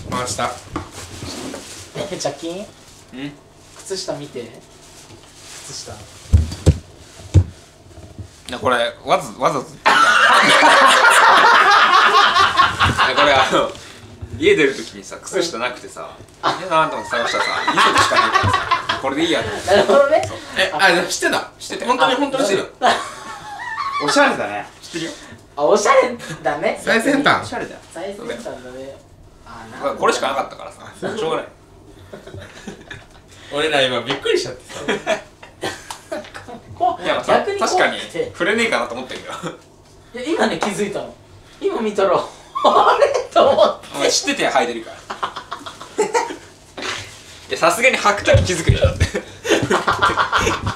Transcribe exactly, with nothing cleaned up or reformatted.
回した。 え、ジャッキン？ ん？ 靴下見て。靴下。 いやこれわざわざとこれあの家出るときにさ靴下なくてさいいなと思って探したらさに足しかないからさこれでいいやと思って。 なるほどね。 え、あ、じゃあ知ってた。 知ってた。 本当に本当に知ってた。 おしゃれだね。 知ってるよ。 あ、おしゃれだね。 最先端。 おしゃれだよ。 最先端だね。あ、なこれしかなかったからさしょうがない。 俺ら今びっくりしちゃってさ。 いや逆に確かに怖くて触れねえかなと思ってるよ。 いや今ね気づいたの。今見たらあれと思って。 お前知ってて履いてるからいやさすがに履くとき気づくよだって